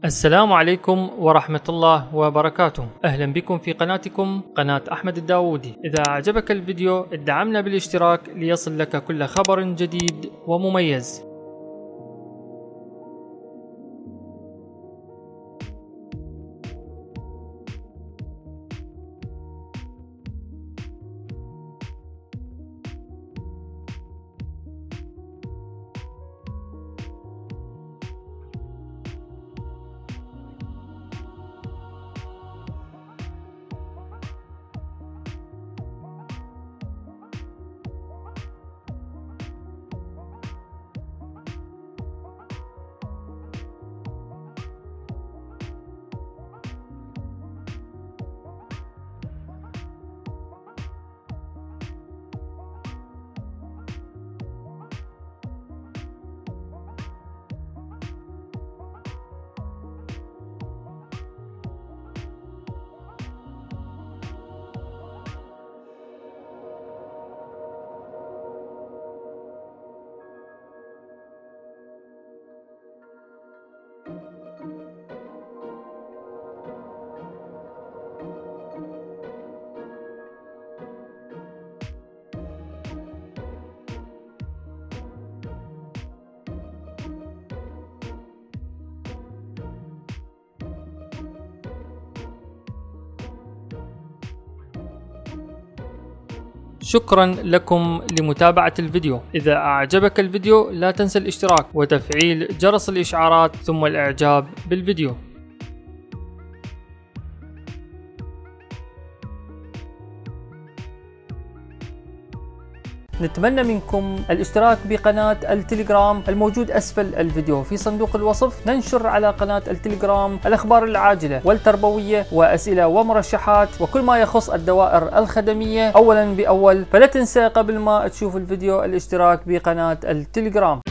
السلام عليكم ورحمة الله وبركاته. أهلا بكم في قناتكم قناة أحمد الداودي. إذا أعجبك الفيديو ادعمنا بالاشتراك ليصل لك كل خبر جديد ومميز. شكرا لكم لمتابعة الفيديو. إذا أعجبك الفيديو لا تنسى الاشتراك وتفعيل جرس الإشعارات ثم الإعجاب بالفيديو. نتمنى منكم الاشتراك بقناة التليجرام الموجود أسفل الفيديو في صندوق الوصف. ننشر على قناة التليجرام الأخبار العاجلة والتربوية وأسئلة ومرشحات وكل ما يخص الدوائر الخدمية أولا بأول، فلا تنسى قبل ما تشوف الفيديو الاشتراك بقناة التليجرام.